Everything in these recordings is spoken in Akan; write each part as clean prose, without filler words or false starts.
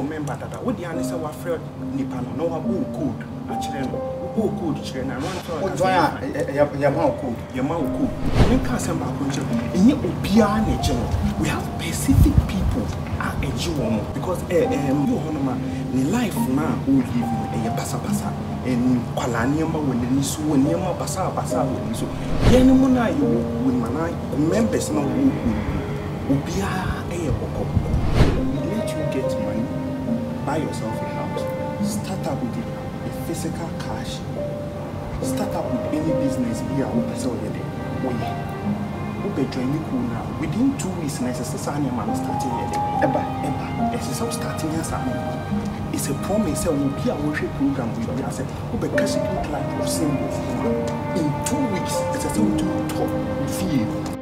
who member that what the answer was friend Nipano, no who code, actually, who code, children, and one for Yamau code. In Casamba, in your piano, we have specific people at a Jew because you honor life now who live a passa and Qualaniama when the Nisu and Yama Bassa with so Yanimona you with my members now who be a let you get money, buy yourself a house, start up with a physical cash, start up with any business here who person who be joining cool now. Within 2 weeks, necessarily man starting here. Eba, it's so starting here. It's a promise that will be a worship program with us. Who be casting like of symbols in 2 weeks. It's a thing to talk feel.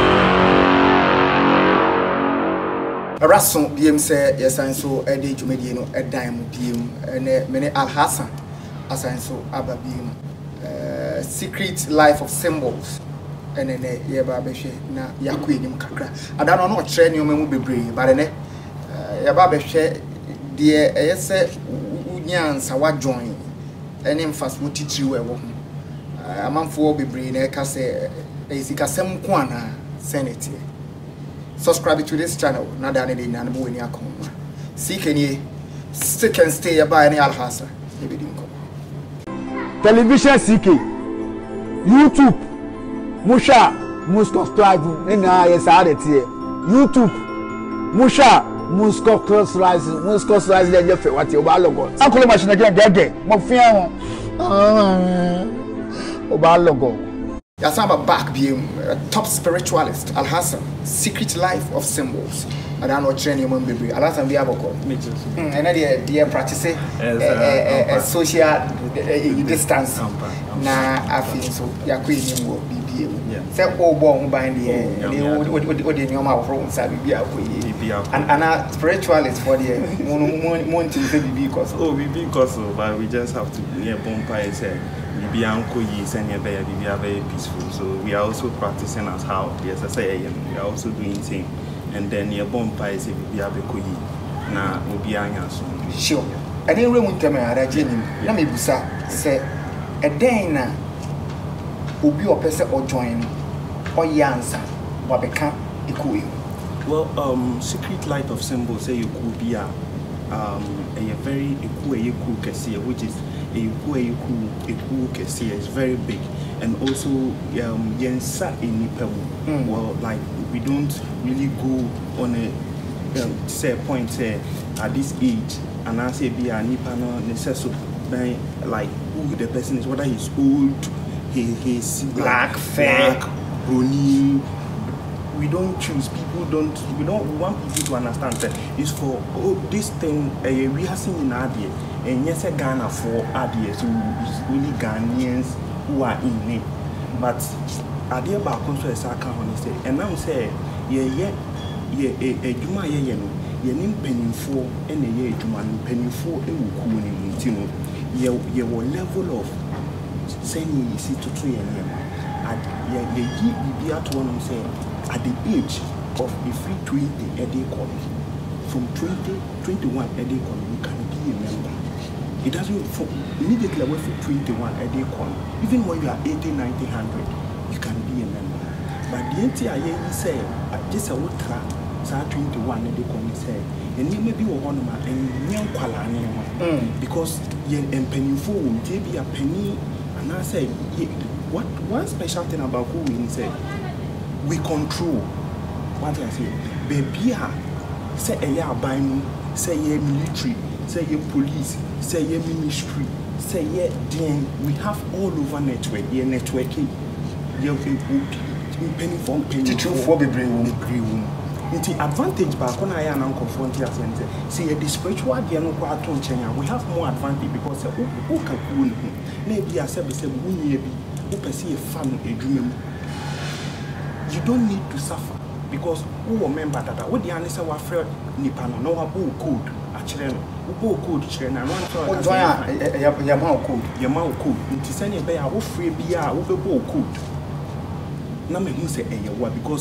A rason BM say yes, and so a day to mediano a dime BM and many Al Hassan as I so Abba BM. Secret Life of Symbols. And then yeba beshe na yakwe nim kakra adano no kire ne omamu bebre bare ne yeba behwe de eyese unyansa wa join ene mfas mo titiri we wo amanfo bebre na ka se esika sem ko ana senate. Subscribe to this channel na da ne de na bo ni akoma sikenie stick and stay yeba ne alhasa e be dinko television CK YouTube Musha subscribe na yes adete YouTube Musha cross rise le je fe what you ba logo akolo machine gege mo fian o ba logo Yasamba back being top spiritualist Al Hassan Secret Life of Symbols I don't know training mon baby Al Hassan be aboko and they practice social distance na afi so yakwe ni wo say oh bon bind the the normal from sabi be and spiritualist for the one thing say because but we just have to bonfire say be uncle is and be very peaceful, so we are also practicing as how yes I say we are also doing things and then your bonfire is be a koyi na obi anya so sure and then we tell me araje ni na me busa say a day na obi o person or join or answer what become equal. Well, Secret Light of Symbols say you could be a very equal kesiya, which is a equal kesiya. It's very big, and also yensa in Nipewu. Well, like we don't really go on a say point say at this age, and I say be a Nipano necessary like who the person is, whether he's old. He's black, fair, brony. We don't choose people. We don't want people to understand that it's for this thing. We are seeing in Adia, and yes, a Ghana for Adia, so it's only Ghanaians who are in it. But Adia ba konso esaka honestly, and now say Juma no nim penifo ene ye Juma penifo ewuku ni mutino ye level of saying you see to 3 years at ye at one say at the age of a free 20 a day college from 21 a day college you can be a member. It doesn't immediately away from 21 a day college. Even when you are 80, 90, 100 you can be a member. But the entire year you say just a ultra 21 a day college say and you may be one and young quality because you penny for be a penny. And I say, what one special thing about who we say, we control. What I say, baby, say a year buying, say a military, say a police, say a ministry, say a then we have all over network, networking, penny for penny for the brain. The advantage back when I am confront here and say the spiritual they no quite we have more advantage because who can maybe I said we be who perceive a fan a dream. You don't need to suffer because who remember that what the answer was friend Nipano no who code actually who code children and one Yamau code it is any bear who free beer who code. Na me who say what because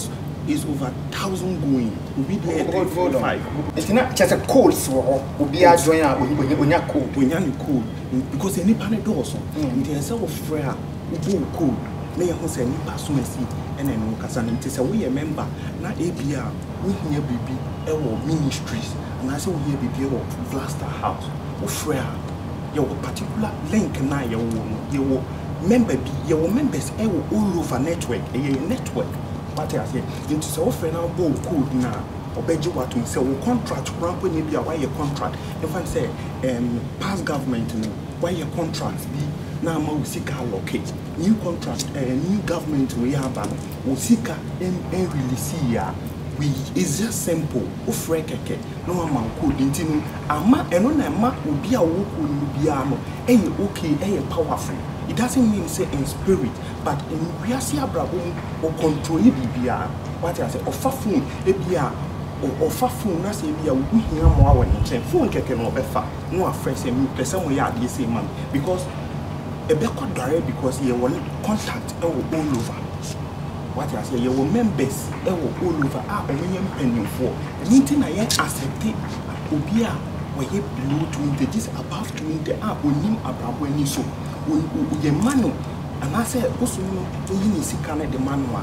is over 1,000 going. We be there 5. It's not just a cold swore. We be a join out when you're cold. When you're cold, because any panel also. There's a frail cold. May I say any person see and then Casan is a we a member. Now ABR, we hear baby our ministries, and I say we hear baby our Vlaster House. Oh frail, your particular link now your member be your members all over network, a network. What I say, into so friend now go code now. Obeji what we say, we contract ramp when you be a why your contract. If I say past government why your contracts be now we seek allocate new contract new government we have we seek and release here. We is just simple. Ofre keke no amount code intinu ama eno na ma obi a wo ko ni bia no okay powerful. It doesn't mean say in spirit, but in reality abrabo or control bibia. What I say ofa phone e bia ofa phone na say bia wo hia mo awo ni phone keke no befa no afre say me person we ya dey say man because e be ko dare because you want contact all over. What I say, your members all over are penny for. Anything I accept Obia, where you below 20, this above 20 are on him above when you so. Your manu, and I said, also, you see, can the manual.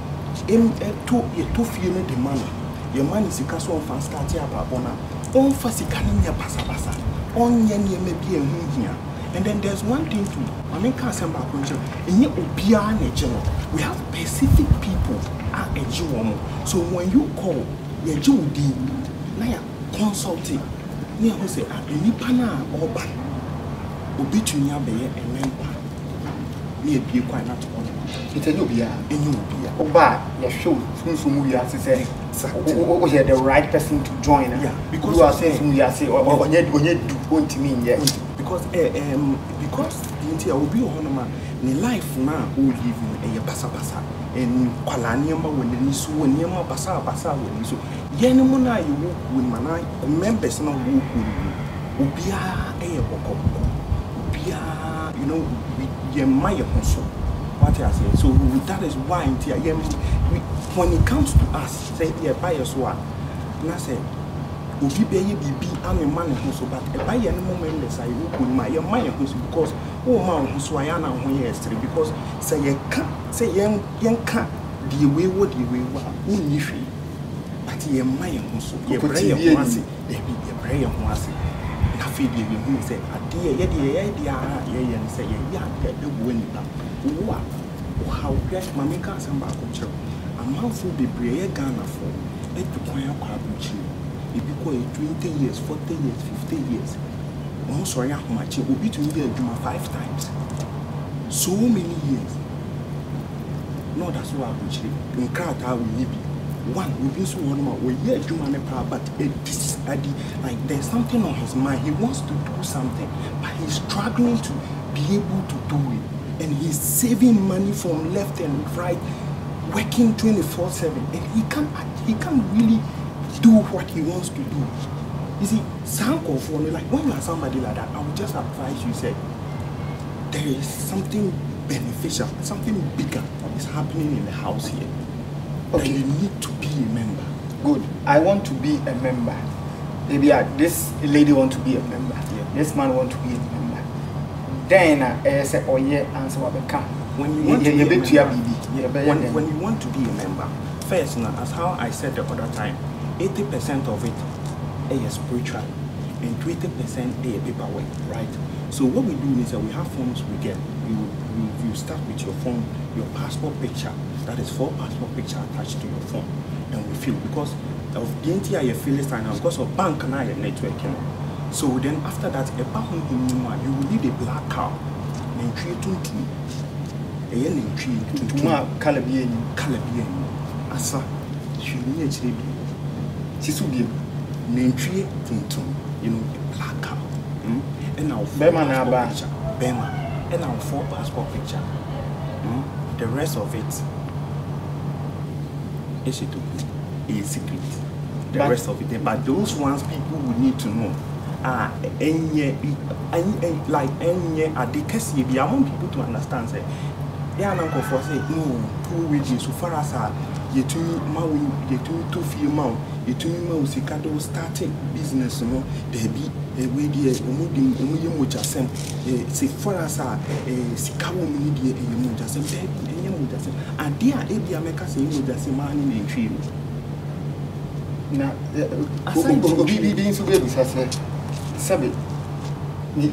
To feel the manu. Your man is a castle of Fanstatia Babona. On Fasicania Passabasa. On Yenny may be a here. And then there's one thing too. I mean, can't say about in your Obia general. We have specific people at a Jew. So when you call your Jew D, now consulting, near who say, any pana or ban, Obitunia be a member. Me be quite not on it. A Nubia, a Nubia. Oba, your show, from we are to say, oh, you're the right person to join. Yeah, because you are saying, we are saying, or yet when you do want to mean, yes. Because the will be on ni life now who live in a basa and Kualaniama when you so near basa when you so Yenimuna you walk with Mana members now walk with Ubia a Ubia, you know, we Maya Honso. What I say, so that is why when it comes to us, say, yeah, buy us one, and I say, Ubi be I'm a man who but a buy any moment less I will my mind because man who's Wayana when yesterday because say you can't say young can't the way what you will only free. But ye mind who's your prayer once they be your prayer once. Nothing you say, a dear, and say, yeah, the winning. How great Mammy can't send back on church. A mouthful be brave Ghana for it to quiet crabbucci. If you call it 20 years, 40 years, 50 years, almost sorry how much it will be to me a Juma 5 times. So many years. No, that's why I say in Krata will be one. We've been so one more. We hear Juma but this like there's something on his mind. He wants to do something, but he's struggling to be able to do it. And he's saving money from left and right, working 24/7, and he can't really do what he wants to do. You see, some for me, like when you are somebody like that, I would just advise you, say, there is something beneficial, something bigger is happening in the house here. Okay, you need to be a member. Good. I want to be a member. Maybe this lady want to be a member. Yeah. This man want to be a member. Then I say, oh yeah, answer what become. When you want to be a member, when you want to be a member, first, as how I said the other time, 80% of it is spiritual and 20% is paperwork, right? So what we do is that we have forms we get. You start with your phone, your passport picture. That is 4 passport picture attached to your phone, and we fill because of the entire Philistine and because of bank and network. So then after that, you will need a black cow. Asa, you know, black cow. And now Bema, and our 4 passport picture. The rest of it is a secret. The rest of it, but those ones people would need to know. Like I want people to understand. Say, yeah, uncle for say no, 2 weeks so far as yɛtumi ma wo yɛtumi to fie ma wo yɛtumi ma wo sika de wo starting business no daabi we deɛ ɔmo yɛ mogyasɛm se for us a sika wɔ mu ne deɛ ɛyɛ mogyasɛm daabi ɛnyɛ mogyasɛm adeɛ a ebia mɛka sɛ ɛyɛ mogyasɛm maa ne nantwie no na obi nso bɛ bisa sɛ sɛbe ni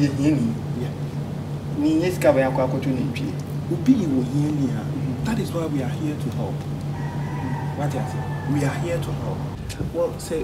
nyɛ sika bɛyɛ akɔ akɔto nantwie obi wɔ hia ni a that is why we are here to help. What is it? We are here to help. Well, say,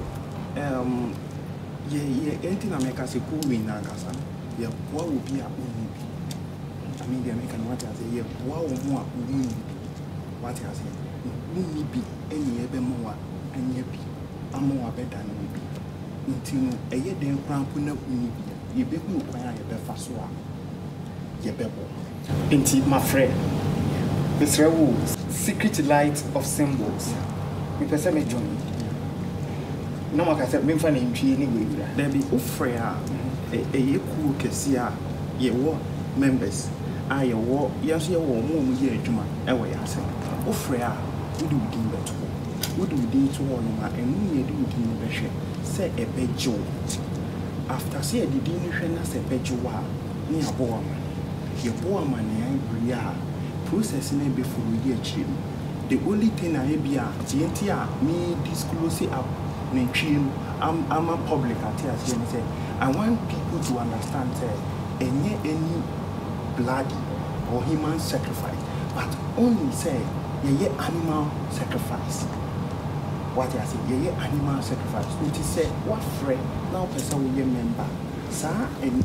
anything America say, cool in Nagasa. Yeah, what would be a woman? I mean, the American what I say, yeah, what more woman? What I say, wouldn't be any ever more and ye be a more better than we be. Until a year then, Crown put up me, you be who acquire a befaswa. Ye bebo. Inti, my friend. Mr. Wu, Secret Light of Symbols. Me person me join. No one can say me find him anyway. There be ofrea a cool kesia ye war members. I war yes ye war more ye juma. Ewe ya say. Ofrea we do din beto. We do din to one ma and we do din be say a bejo. After say the din hwe na say bejo wa ni abo man. Ye bo man e ya process na be for we dey. The only thing I be me disclose it up I'm a public at say I want people to understand any bloody or human sacrifice, but only say animal sacrifice. What I say animal sacrifice. It is say what friend now person we member. Sir and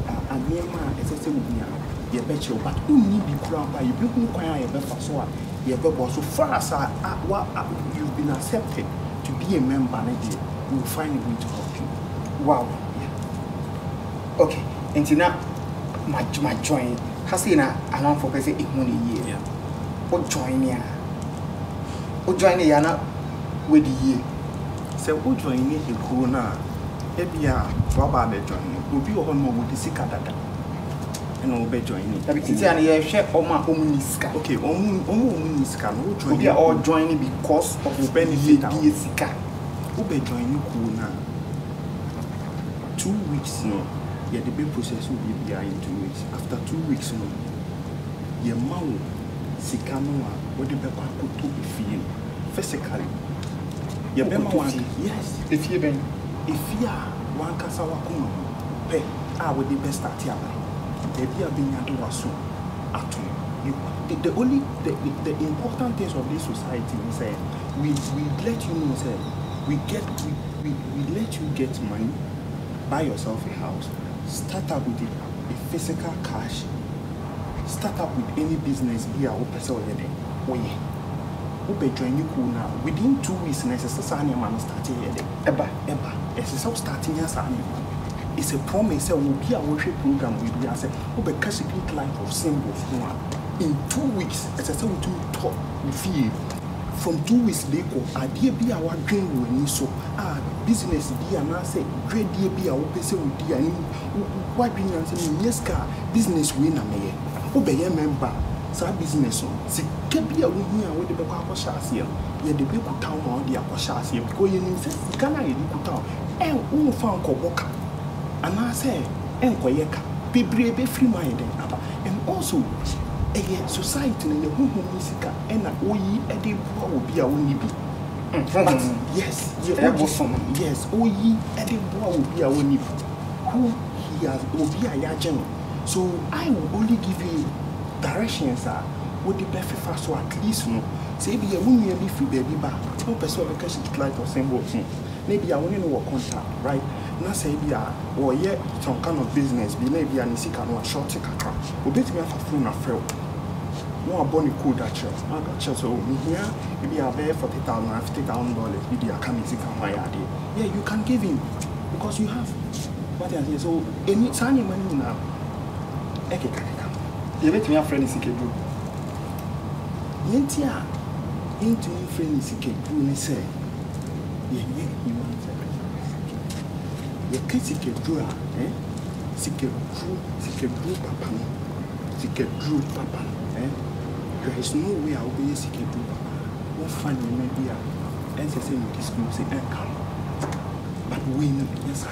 a bet you, but only be proud by you. People require a better so. So far as you've been accepted to be a member, we will find a way to help you. Wow. Yeah. Okay. And now, my join. Hasina, I want for person in 1 year. What join ya? What join ya na with the year? So what join me in Corona? Ebia, Baba be join. Will be on more with the Sikadada. And I'll be joining. Share Omuniska. Okay, Omuniska. We are all joining because of the benefit of the who be joining Kuna 2 weeks no. Yeah, the big process will be behind 2 weeks. After 2 weeks no, your mouth Sikanoa, what the Beba could to be feeling physically. Your Bema one, yes, if you are one Kasawakuma, pay, I would be best at Yaba. The important things of this society is we let you know we let you get money, buy yourself a house, start up with a physical cash, start up with any business here or person already. We be join you cool now. Within 2 weeks, necessarily man starting here. Eba. It's a starting here, it's a promise that will be a worship program with we say we be Secret Light of Symbols in 2 weeks as I say we do talk with you from 2 weeks later idea be our dream we so business be and I say great dear be our person with the and what we say yes car business we na me we be member so business so can be a we here with the back share here yeah the people town on the share here because you say can I you town and who found worker. And I say, Enquayeka, be free minded. And also, a society in the home music and a oye Eddie will be a winny be. Yes, yes, oye Eddie will be a winny who he has will be a yagen. So I will only give you directions would the best fast so at least no. Say be a winny be free baby back. No person because it's like or same maybe I want to know what contact, right? Na say be or yeah some kind of business be maybe an isika no short kakra obet me afa phone na frɛ no aboni code that church I got church so here maybe I pay $40,000 $50,000 be the account isika my idea yeah you can give him because you have what I say so any sani money now eke kakaka you bet me a friend isika do yentia into friend isika do ne say yeah human ye critique dura sikadru papa there is no way I will be sikadru papa funny maybe and say in this school say come. But we know yes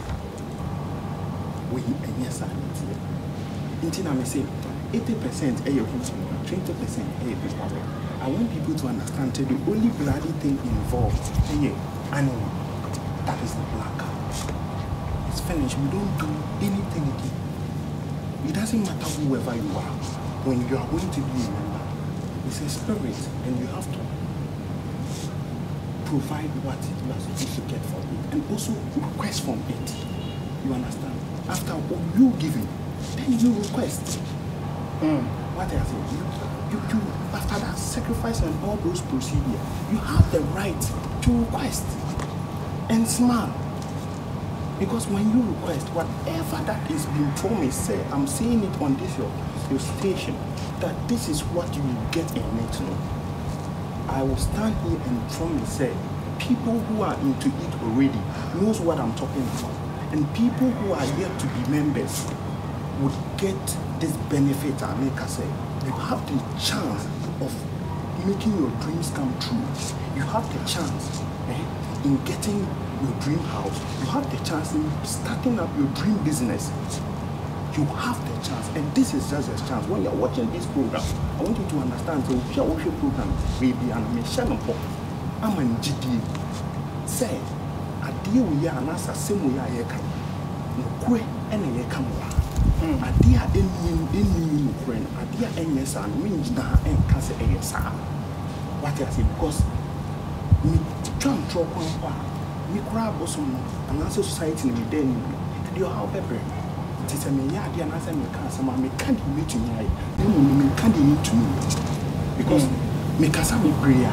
we yes until I say 80% a 20% people. I want people to understand that the only bloody thing involved animal, that is the black cow. It's finished. We don't do anything again. It doesn't matter whoever you are. When you are going to be a member, it's a spirit and you have to provide what you are supposed to get from it and also request from it. You understand? After you giving, then you request. What I say, you after that sacrifice and all those procedures, you have the right to request and smile. Because when you request, whatever that is being promised, say, I'm saying it on this your station, that this is what you will get in next month. I will stand here and promise, say, people who are into it already knows what I'm talking about. And people who are yet to be members would get this benefit. I make I say, you have the chance of making your dreams come true. You have the chance in getting your dream house. You have the chance in starting up your dream business. You have the chance, and this is just a chance. When you're watching this program, I want you to understand. So if you're watching program, baby, and I'm a channel, I'm a GD. Say, I deal with you and ask a same way I can. No quit any come. I dear in Ukraine, I dear NS and means now and cancer ASR. What I say, because me jump drop on me grab bosom and answer society in the day. You have pepper. It is a me yard and answer me cancer. Me can't meet to me. Me can't meet to me because me cancer me prayer.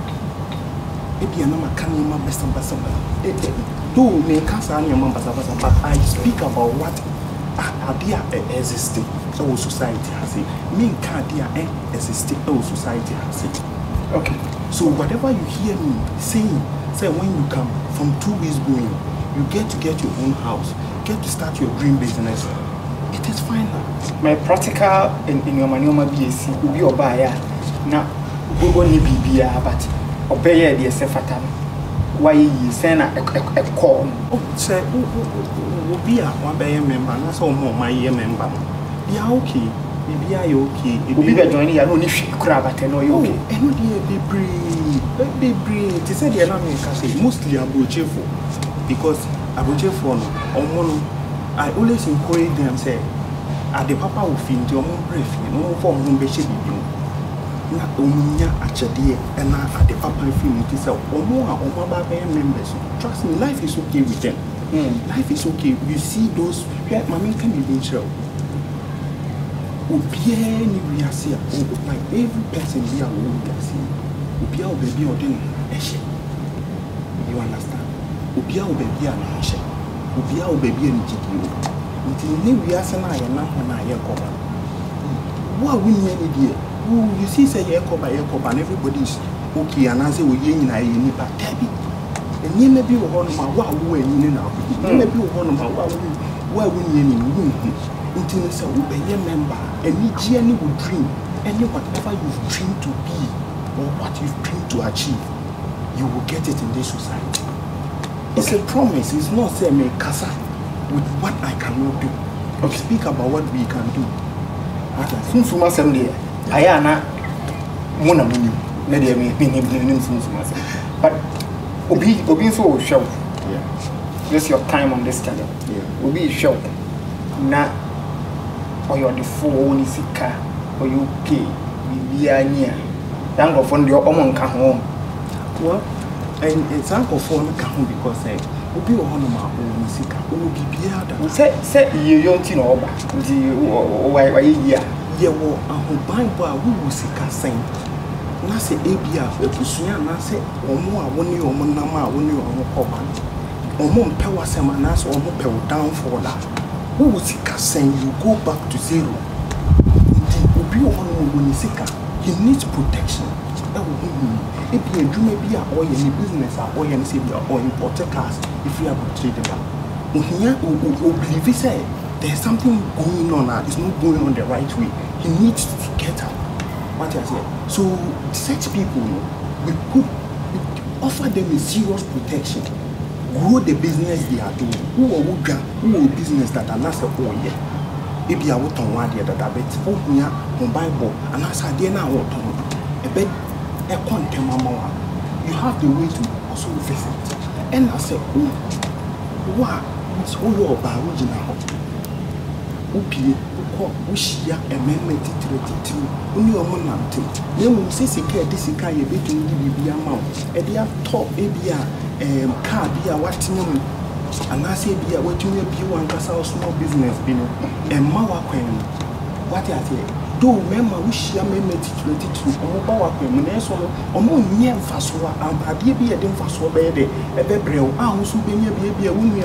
Maybe I'm not canning my best ambassador. Do me cancer and your ambassador, but I speak about what idea existing our society has it. Me idea existing our society has it. Okay. So whatever you hear me saying, say when you come from 2 weeks going, you get to get your own house, get to start your dream business. It is fine. My practical in your manoma BSc will be your buyer. Now go ni BBA, but obey the Sefatan. Why you send a call? Oh, say, will be a 1 member, and that's all more my year member. Yeah, okay. Maybe I okay. Will be joining. I don't need to grab at no okay. And no dear, be brave. They said the enemy can say mostly Abuchefo because Abuchefo or I always encourage them say, at the papa will feel your own brief, no form whom be shaking you. Not only at your and at the papa film to sell or more or my members. Trust me, life is okay with them. Life is okay. You see those mommy can be in show. We are seeing like every person we are seeing. Ubia baby or then you understand? Ubia baby and Ashe. Ubia baby and GDO. Until we are saying I am not when I am covered. What we need here? You see, say Yakoba, and everybody is okay, and I say we ain't in but Tabby. And you may be one of my wow, we now. You may be one of my wow, where we need until it's a member, and each journey will dream, and whatever you've dreamed to be, or what you've dreamed to achieve, you will get it in this society. It's a promise, it's not say me casa with what I cannot do. Okay. Speak about what we can do. Funfuma Sunday. I am not one of you. Maybe I may be named but Obi so show. Yeah. Just your time on this channel. Yeah. Obi show. Na or you're the phone is a car or you pay. We are near. Young of one your own come home. Well, and it's uncle phone come because Obi one of my own is a car. Obi be other. Say you don't know about why yeah. Yeah, well, a Bible who will see Cassin. Nasa Abia, Pusuya, Nasa, or more, one year or Monama, 1 year or Coban. Or more power semanas or more power down for that. Who will see Cassin? You go back to zero. Indeed, when you see he needs protection. If you do maybe or any business or any city or imported cars, if you are tradable. Here, who believe he said. There's something going on it's not going on the right way. He needs to get out. What I said. So such people, we could offer them a serious protection. Grow the business they are doing. Who business that are not supporting yet. Maybe I want to one the other bit. Oh, yeah, on Bible, and as I did now, a bit a content. You have the way to also visit. And I said, oh, wow, it's all your original. Opie, Ushia, amendment 32, only a month. You say, this is kind of bit to be amount. And they have top ABR, car, be a what you and I say, be a what you may be one small business, and Mawa Queen. What I say? Do remember Ushia amendment 22, or Bawa Queen, or more near Fasua, and Badia be a dim Fasua bed, a bebrel, I also be a baby, a woman,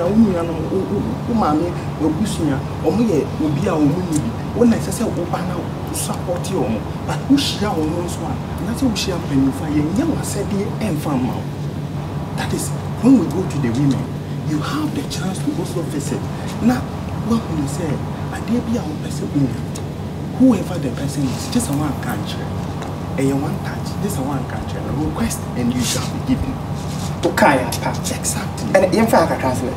Umami, or Busia, or me, will be our woman. When I say, Obana to support you, but Ushia almost one, and that's Ushia Penufire, young said the end farm. That is when we go to the women, you have the chance to also visit. Now, what we say, I dare be our person. Whoever the person is, just a one country, a one touch, this a one country, a request, and you shall be given. Okay, exactly. And in fact, I translate.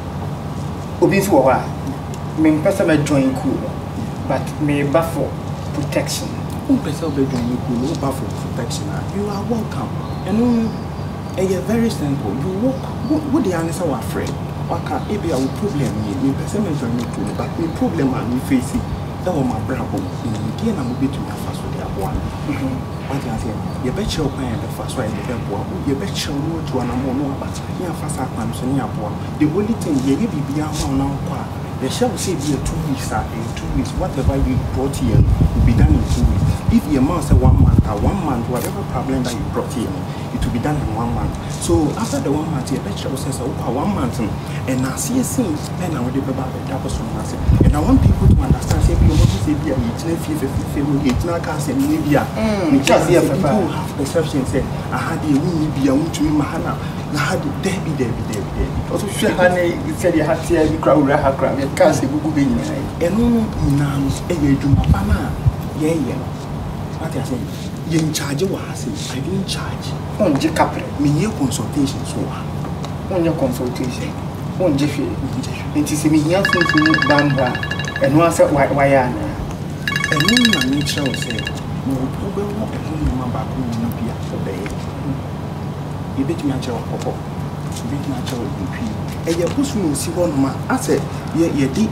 Obis were me person may join cool, but may buffer protection. Who person may join cool, no buffer protection. You are welcome. And it's very simple. You walk, what the answer our friend. Okay, maybe our problem me person may join cool, but the problem I'm facing. My brother, again, I'm a bit to my first with the one. What I say, you bet your plan the first way the airport, you bet your road to an ammonia, but here fast up on Sonia. The only thing you will be beyond now, the shall say be a 2 weeks, in 2 weeks, whatever you brought here will be done in 2 weeks. If your month, 1 month, or 1 month, whatever problem that you brought here, it will be done in 1 month. So after the 1 month, you bet your says, 1 month, and I see a scene, and I will be about the double from us. And I want people to understand, say, you want to say, be a family, it's not cast and media. People have perception, say, I had a woman be a woman to Mahana. I had Debbie. Also, she said, you had to be crowd, I have crowd, and cast a book in and now, a Jumapana, what I say, you in charge of us, I didn't charge. On the couple, me your consultation, so on your consultation. On Jeffrey, it is me young thing to Bamba, and once at Wayana. And when my nature will say, no problem, and only back home in Pia for the you bet me a child of Popo, you bet me a child of P. And your push will see one man. I said, you did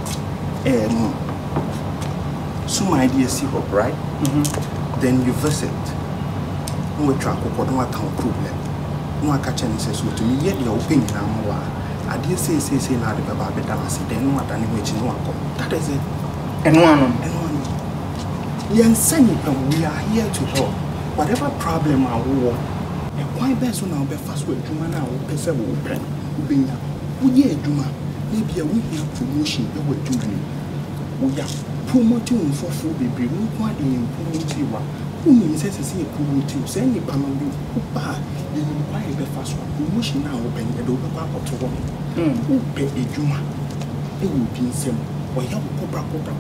some idea, see hope, right? Then you visit. No track or no account problem. No catch any says to me, yet your opinion. I did say now the Baba Dance, then what any which no one. That is it. And one. Yes, we are here to help. Whatever problem I war, and why best on our first way, Juma now, Pesa will open. We are Juma, maybe a week promotion that we're doing. We are promoting for food, baby, we want in promoting. Who means to see a promoting, send the Pamadu, who buy. You inquire the first one, promotion now open the door to one. Who pay a Juma? It will be some. Or you cobra.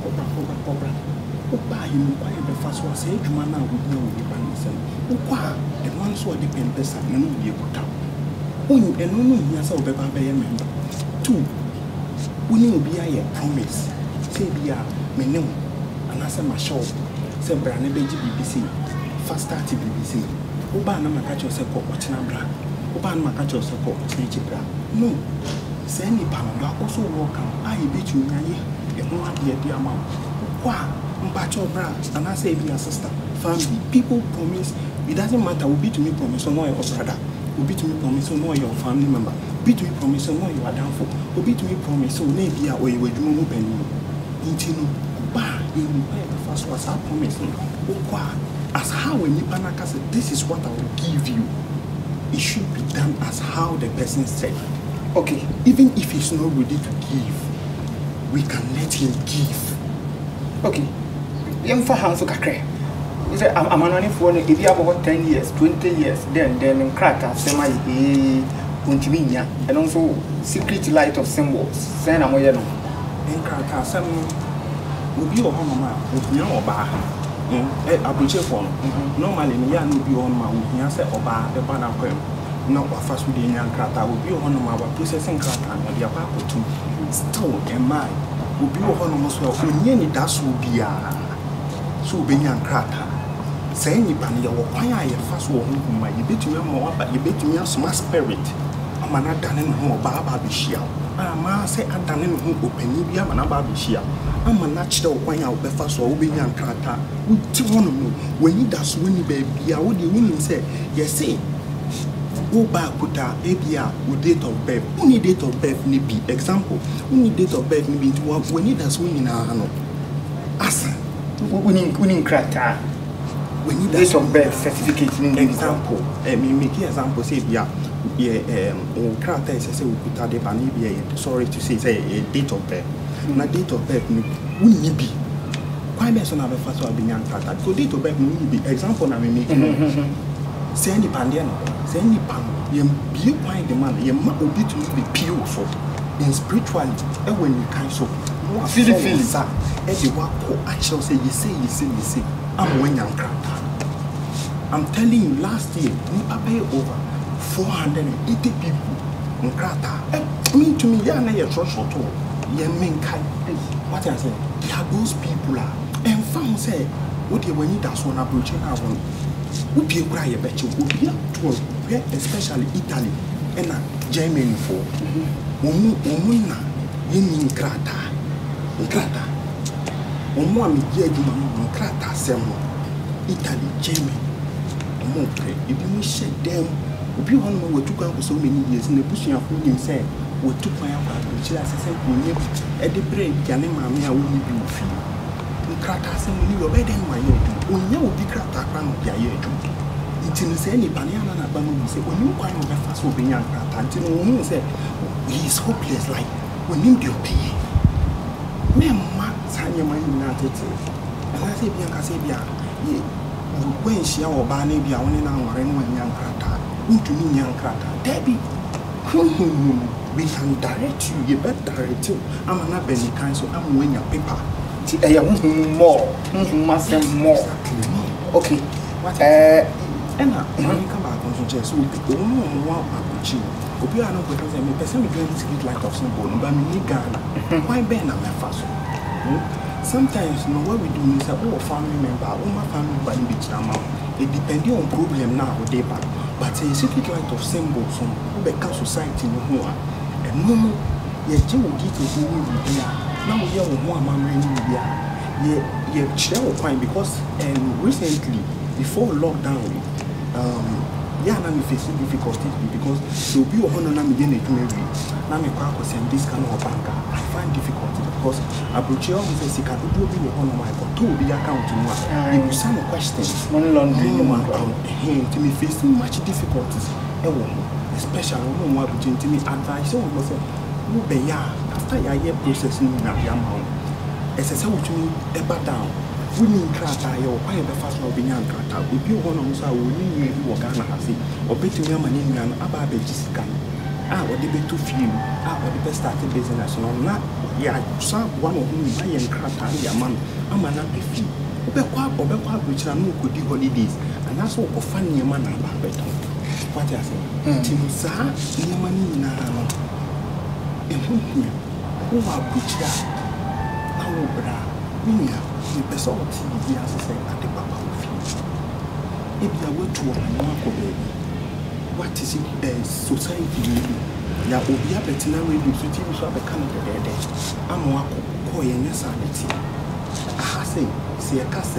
Who buy him inquire the first one, say Juma now with no dependence. Who qua, and one so depend better, you know, you put out. One and no, yes, I'll be a member. 2. When you be a promise, say be a menu, and I said my show, say Brand BBC, fast start BBC. Oba na makacho se ko Ochinabra. Oba na makacho se ko Ochinabra. No. Say ni pamando also welcome. I be to nyaye. E ho ade de ama. Kwa mpacho bra and I say be a sister. Family. People promise. It doesn't matter will be to me promise or no your brother. Will be to me promise or no your family member. Be to me promise or no you are down for. Will be to me promise or no be a way you do open. Intino. Ba you the first was I promise. Kwa as how when you said, this is what I will give you. It should be done as how the person said. Okay, even if he's not ready to give, we can let him give. Okay, young for hands of crack. You say, I'm only for if you have about 10 years, 20 years, then in crack, I've said my Untimina, and also secret light of symbols. Send a moyano. In crack, some will be your home, with your bar. Abuche for normally me ya no bi on ma wo hia se oba e ba na kwem na wa fa so de nya nkrata wo bi ho no ma wa processing nkrata na dia ba akotu still am I wo bi ho no mo so onye ni da so bia so be nya nkrata say ni ban ya wo kwan a ye fa so wo hu ma ye betumi ma wa ba ye betumi asoma spirit amana dane no ho ba ba be hia ama say adane no ho opani bi amana ba be hia amana chire wo kwan a wo be fa so wo be nya nkrata wo ti wono no when you da so ni ba bia wo de wonim say ye say wo ba kuta ebia wo date of birth uni date of birth ni bi example uni date of birth ni bi when you da so ni na no asa uni nkrata when you date of birth certificate ni example me make example say bia nkrata is say wo kuta de ba ni bia sorry to say a date of birth na date of birth ni uni bi why me so na be fa so abinya nkrata because date of birth ni bi example na me make say any pandemic say any pan you be why the man you ma obi to be pure for in spirituality and when you can so no feel that and the work I shall say you say I'm when you I'm telling you last year we pay over 480 people in Krata me to me ya na your church or you mean kind what I say yeah those people are and found say what you when you that's one approach now who be cry a betcha who be to especially Italy and Germany for Umuna in Krata Umwami Jedum Krata Semo Italy Germany if you shed them if you want to took out so many years in the bush of whom say we took my which I said at the break Yanema I will be with you Krata Semo you obey them my own will be Krata crown of their year until any banana na banu say when you quite over fast will be young until you say he is hopeless like when you do pay me ma sanya man united and I say bianca say bia when she or bani bia when na ware no young krata untumi young krata debi we can direct you better direct you I'm not benny kind so I'm when your paper more okay and when you come back on just so we don't want to obi are not going to say me person we doing this light of symbol but me Ghana why ben na me faso sometimes no what we do is that our family member my family member in the town it depending on problem now or day back but a secret light of symbols so we become society no ho and no ye je wo di to go we bia na mo ye wo ho amamre ni bia ye share wo point because recently before lockdown yeah, I'm facing difficulties because so be a honor me then now me quite send this kind of banker. I find difficulty because I approach you and say can do be on my to be account to one. If you send questions, money laundering to me facing much difficulties. Especially when one between to me advice so we say who be ya after your year processing na ya amount. As I say to me ever down. We need Krata, or why the first of being Krata. If you want to say, we need you or Ghana, or bet you your money and about the Jessica. What the best to feel, what the best started business, or not. Yeah, some one of whom I am Krata, your man, I'm an happy fee. Obequab, which I know could do holidays, and that's what funny man about better. What I say, Timusa, no money now. And who are butcher? Now, brother, the person who has said at the Papa of you. If you are to what is it society? Ya Obia Betina will be to teach up a Canada there. I'm Wako, Koy and Sanity. I say a cassette,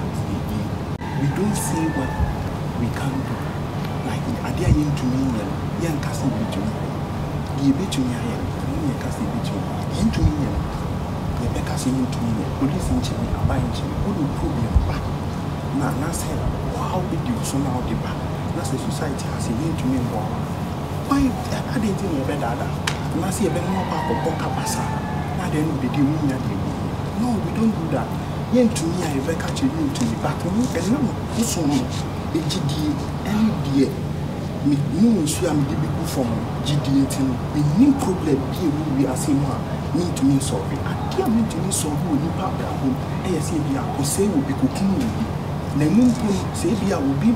we don't see what we can do. Like, I dare you to me, young castle between you. Between your castle between you to me. Because you to me, police in Chile, a buying Chile, what will problem back? Now, say, how did you so now the back? That's the society has a need to me. Why I didn't think of that? And I see a better back of Bocabasa. Now then we do no, we don't do that. Yen to me, I ever catch you to me, but me and no, who's on GD, any dear. No, I'm difficult from GD, we need problem here, we are seeing one. mean to me sorry. I dear mean to me sorry when you pop that home. ASA be a who say will be cooking. The moon say be a will be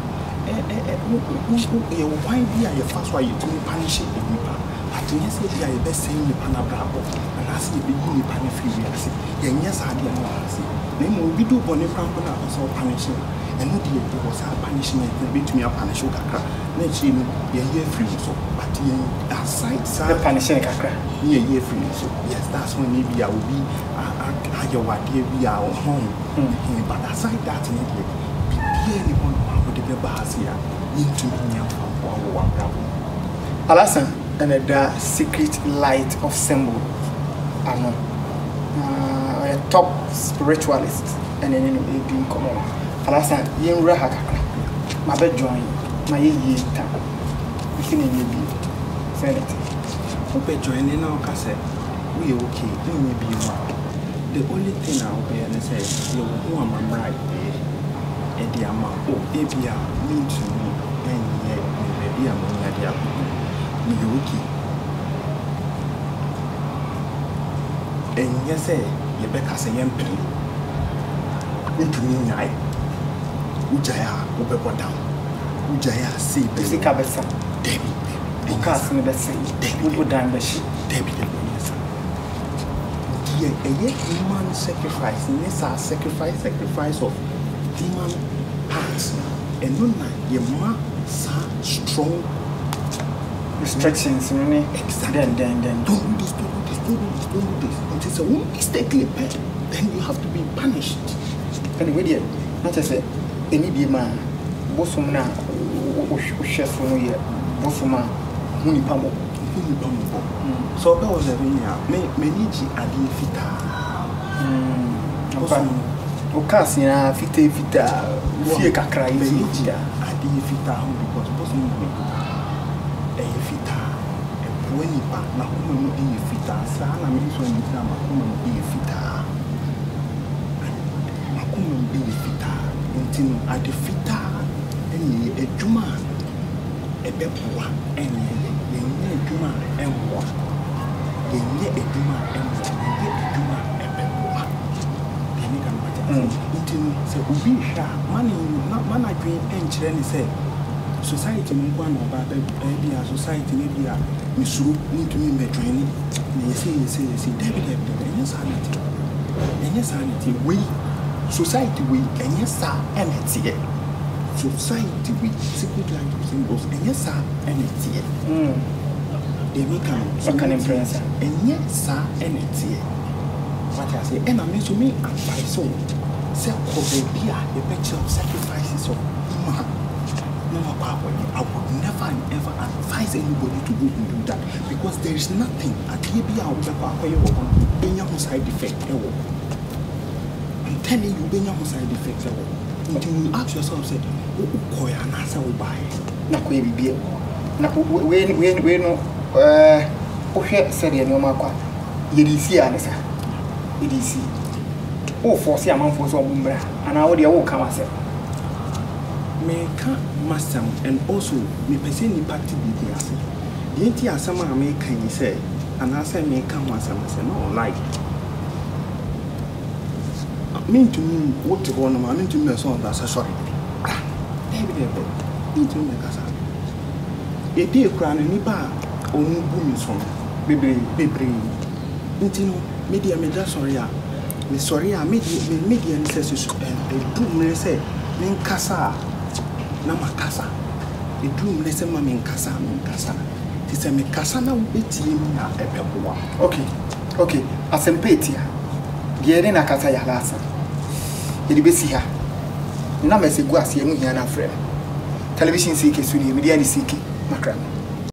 why be a fast why you to me punish it in Nipa. But yes, be a best saying the Panabrabo and I see the beginning panic free. Yes, I didn't want to see. Then we do bonnet crampon up so punishing. And no dear was our punishment to me a punish Kaka. Next year, year free so but aside the punishing Kaka. Year free so yes, that's when maybe I will be your idea we are home. But aside that, anyone would be a bass here into me from Alasan and the secret light of symbol. I know a top spiritualist and then being common. Alasan, yen rahaka. My bed join my ye time. Beginning you be Senate. Hope joining our cassette. We okay, we may be one. The only thing I'll be and say, you know, I'm right there. And the amount of ABR mean to me, and yet, maybe I'm on the other. We okay. And yes, you better say, young penny. Into me, I. Ujaya, Uber down. Ujaya, see, Busy Cabessa. Debbie, the castle, the same, Debbie would dine the ship. Debbie, a human sacrifice, this are sacrifice of human parts, and no, your ma strong restrictions, exactly. Then don't do this, don't do this. It is a one mistakenly then you have to be punished. Anyway, dear, not as any be man, Bosumna, Ushefunu, Bosuma, Munipamo. So that was a Meniji Adi Fita. Ocasina, Fita, Fika cry, Meniji Adi Fita, because Bosum a Fita, a Puenipa, Nakumu in Fita, Sana means when you come Makumu in Fita. Makumu in Fita, until at the Fita, and a Juma, a Bepua, and Juma and what? They get a Juma and get a Juma and Pepua. They make a matter. Say, Ubisha, money, not man, I dream and children say, society, one about baby, society, maybe a Miss Rook, need to me, training. They say, David, and yes, sanity. And yes, sanity, we, society, we, and yes, sir, and it's here. Society, we, secret light of symbols, and yes, sir, and it's here. They make an impression, and yet, sir, and it's here. What I say, and I mean to me, and by so, self be a picture of sacrifices of human. No, I would never and ever advise anybody to go and do that because there is nothing at here be side effect. I'm telling you, be side effect. Until you ask yourself, say, oh, and answer will buy. Not be when said no matter. It is here, it is here. Oh, for see a man for some umbra, and I would all come myself. May come master and also me person party be the answer. The entire summer I make can you say, and I say may come once and I say no like. Mean to me what to go on, I mean to me a song that's a sorry. Mean to me a casa. A dear crown in Nipa. Booming song, baby. Intino, media media sorry. Miss sorry, I made media necessary. A doom, say, Min Casa, Namakasa. A doom, let's say, Mamma Casa, Mincasa. Tis a Micasana with him at Pepua. Okay, as in Petia. Getting a Casa Yalasa. It be see her. Numbers a guas, young friend. Television seekers, we really seeking, Macram.